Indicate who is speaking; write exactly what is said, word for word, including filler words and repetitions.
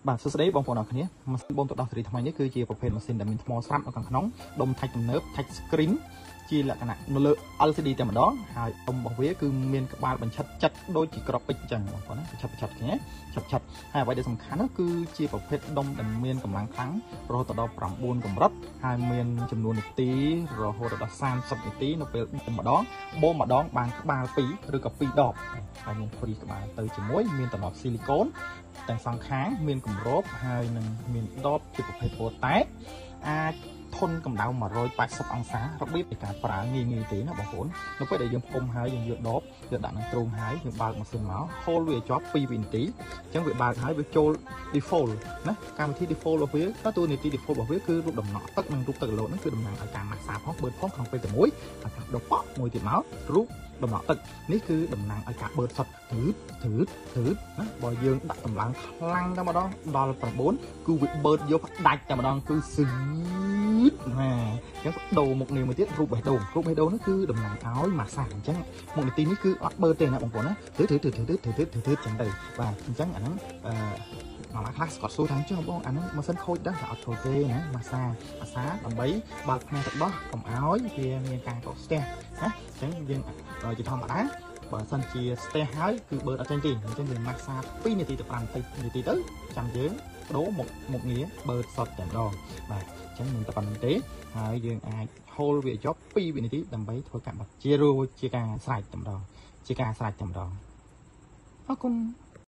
Speaker 1: បាទសួស្តីបងប្អូនអរគ្នាម៉ាស៊ីនបងទៅដោះសេរីថ្មីនេះគឺជាប្រភេទម៉ាស៊ីនដែលមានថ្មស្រាប់នៅខាងក្នុងដុំ touch ទំនើប touch screen ជាលក្ខណៈនៅលើ แอล ซี ดี តែម្ដងហើយដុំរបស់វាគឺមានក្បាលបញ្ឆិតចិត្តដូចជាក្របពេជ្រអញ្ចឹងបងប្អូនណាបញ្ឆិតបញ្ឆិតគ្នាឆិតឆិតហើយអ្វីដែលសំខាន់នោះគឺជាប្រភេទដុំដែលមានកម្លាំងខ្លាំងរហូតដល់9កម្រិតហើយមានចំនួននាទីរហូតដល់30នាទីនៅពេលបូមម្ដងបូមម្ដងបានក្បាលពីរឬក៏ពីរដបហើយមានព្រីក្បាលទៅជាមួយមានតំណស៊ីលីកូនទាំងសងខាងមានគម្របហើយនឹងមានដបជាប្រភេទអូតែអាចធន់កម្ដៅmột trăm tám mươiអង្សារបៀបនៃការប្រើងាយងាយទេណាបងប្អូននៅពេលដែលយើងផ្គុំហើយយើងយកដបយកដាក់នឹងទ្រូងហើយយើងបើកម៉ាស៊ីនមកហូលវាជាប់ពីរវិនាទីអញ្ចឹងវាបើកហើយវាចូល default ណាកម្មវិធី default របស់វាតួនាទី default របស់វាគឺរូបដំណក់ទឹកនិងរូបទឹកលោតហ្នឹងគឺតំណាងឲ្យការម៉ាស្សាផងបឺតផងក្នុងពេលតែមួយហើយការដកប៉មួយទៀតមករូបដំណក់ទឹកនេះគឺតំណាងឲ្យការបឺតសុទ្ធធឺតធឺតធឺតណាបើយើងដាក់កម្លាំងខ្លាំងតែម្ដងដល់9គឺវាបឺតយកផ្ដាច់តែម្ដងគឺស៊ឺណាអញ្ចឹងដូរមុខងារមួយទៀតរូបបេះដូងរូបបេះដូងនេះគឺតំណាងឲ្យម៉ាស្សាអញ្ចឹងមុខនីតិនេះគឺអត់បឺតទេណាបងប្អូនណាធឺតធឺតធឺតធឺតធឺតធឺតធឺតចឹងទៅបាទអញ្ចឹងអាហ្នឹងអឺមកខ្លះស្កត់សួរថាអញ្ចឹងបងអាហ្នឹងម៉ាស៊ីនខូចដែរតែអត់ខូចទេណាម៉ាស្សាម៉ាស្សាដើម្បីបើកផ្នែកទឹកដោះកុំឲ្យវាមានការកកស្ទះណាអញ្ចឹងយើងជាធម្មតាបើសិនជាស្ទះហើយគឺបឺតអត់ចេញទេអញ្ចឹងយើងម៉ាស្សាពីរនាទីទៅ5នាទីទៅចាំយើងបដូរមុខមុខងារបឺតសុទ្ធតែម្ដងបាទអញ្ចឹងមិនតែប៉ុណ្្នឹងទេហើយយើងអាចហូលវាជាប់ពីរវិនាទីដើម្បីធ្វើការបាត់ជារួចជាការស្រេចតែម្ដងជាការស្រេចតែម្ដងអរគុណ